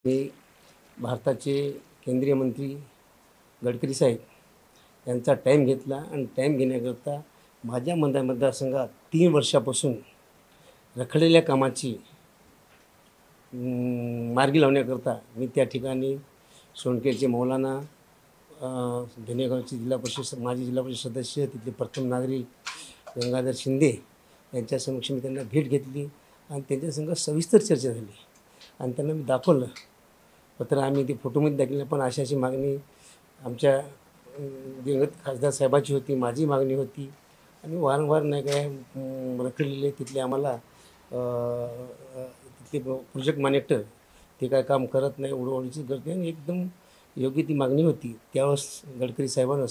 मी भारताचे केंद्रीय मंत्री गडकरी साहेब यांचा टाईम घेतला आणि टाईम घेण्याकरता माझ्या मतदारसंघात 3 वर्षापासून रखडलेल्या कामाची मार्गी लावण्याकरता मी त्या ठिकाणी सोनखेडचे मौलाना, धनेगावचे जिल्हा परिषद माजी जिल्हा परिषद सदस्य, तिथले प्रथम नागरिक गंगाधर शिंदे यांच्या समक्ष मी त्यांना भेट घेतली आणि त्यांच्यासंग सविस्तर चर्चा झाली आणि त्यांना मी दाखवलं पत्र. आम्ही ते फोटोमध्ये दाखवलं. पण अशी मागणी आमच्या दिवंगत खासदार साहेबांची होती, माझी मागणी होती आणि वारंवार नाही काय रखडलेले तिथले आम्हाला तिथले प्रोजेक्ट मॅनेजर ते काय काम करत नाही, उडवडीची करते आणि एकदम योग्य ती मागणी होती. त्यावेळेस गडकरी साहेबांना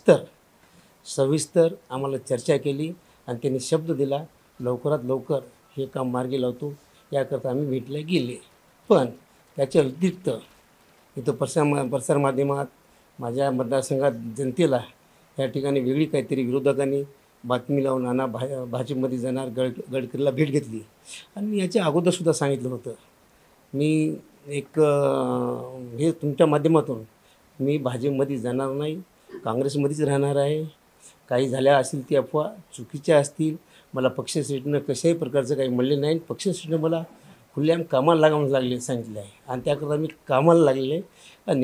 सविस्तर आम्हाला चर्चा केली आणि त्यांनी शब्द दिला लवकरात लवकर हे काम मार्गी लावतो. याकरता आम्ही भेटला गेले. पण त्याच्या व्यतिरिक्त इथं प्रसारमाध्यमात माझ्या मतदारसंघात जनतेला या ठिकाणी वेगळी काहीतरी विरोधकांनी बातमी लावून आणा भाजपमध्ये जाणार, गडकरीला भेट घेतली. आणि मी याच्या अगोदरसुद्धा सांगितलं होतं, मी एक हे तुमच्या माध्यमातून मी भाजपमध्ये जाणार नाही, काँग्रेसमध्येच राहणार आहे. काही झाल्या असतील ती अफवा चुकीच्या असतील, मला पक्षश्रेष्ठीनं कशाही प्रकारचं काही म्हणले नाही. पक्षश्रेष्ठीनं मला खुलेआम कामाला लागले सांगितले आहे आणि त्याकरता मी कामाला लागलेले आहे. आणि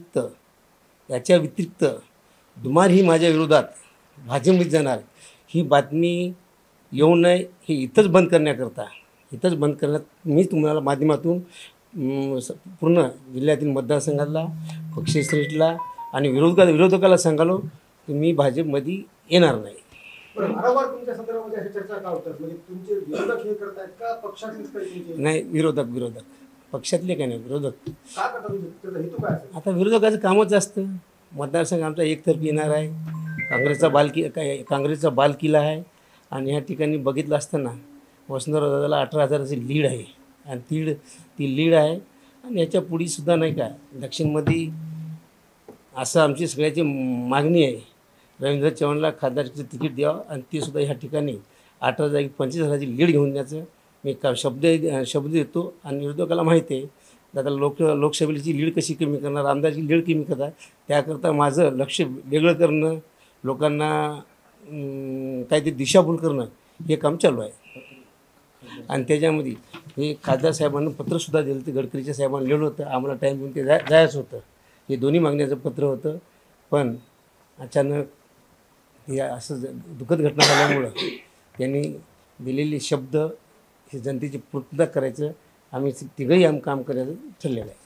याच्या व्यतिरिक्त दुमार ही माझ्या विरोधात भाजपमध्ये जाणार ही बातमी येऊ नये, हे इथंच बंद करण्यात मी तुम्हाला माध्यमातून पूर्ण जिल्ह्यातील मतदारसंघातला पक्षश्रेष्ठीला आणि विरोधकाला सांगालो की मी भाजपमध्ये येणार नाही. वारंवार तुमच्या संदर्भामध्ये अशी चर्चा का होतात? म्हणजे तुमचे विरोधक हे करतायत का पक्षातलेच काही? नाही, विरोधक पक्षातले काय नाही, विरोधक. का करतात? त्याचा हेतू काय असेल? आता विरोधकाचं कामच असतं. मतदारसंघ आमचा एकतर्फी येणार आहे. काँग्रेसचा बालकिल्ला आहे आणि ह्या ठिकाणी बघितलं असताना वसंतराव दादाला 18,000ची लीड आहे आणि ती लीड आहे. आणि याच्या पुढेसुद्धा नाही का दक्षिणमध्ये असं आमची सगळ्याची मागणी आहे, रवींद्र चव्हाणला खासदारचं तिकीट द्यावं आणि ते सुद्धा ह्या ठिकाणी 18 जागी 25,000ची लीड घेऊन द्यायचं मी शब्द देतो. आणि विरोधकाला माहिती आहे दादा लोकसभेची लीड कशी कमी करणार, आमदारची लीड कमी करणार, त्याकरता माझं लक्ष वेगळं करणं, लोकांना काहीतरी दिशाभूल करणं हे काम चालू आहे. आणि त्याच्यामध्ये हे खासदार साहेबांना पत्रसुद्धा दिलं, ते गडकरीच्या साहेबांना लिहिलं होतं. आम्हाला टाईम घेऊन ते जायचं होतं. हे दोन्ही मागण्याचं पत्र होतं. पण अचानक हे असं दुःखद घटना झाल्यामुळं त्यांनी दिलेले शब्द हे जनतेची पूर्तता करायचं आम्ही तिघंही काम करायचं ठरलेलं आहे.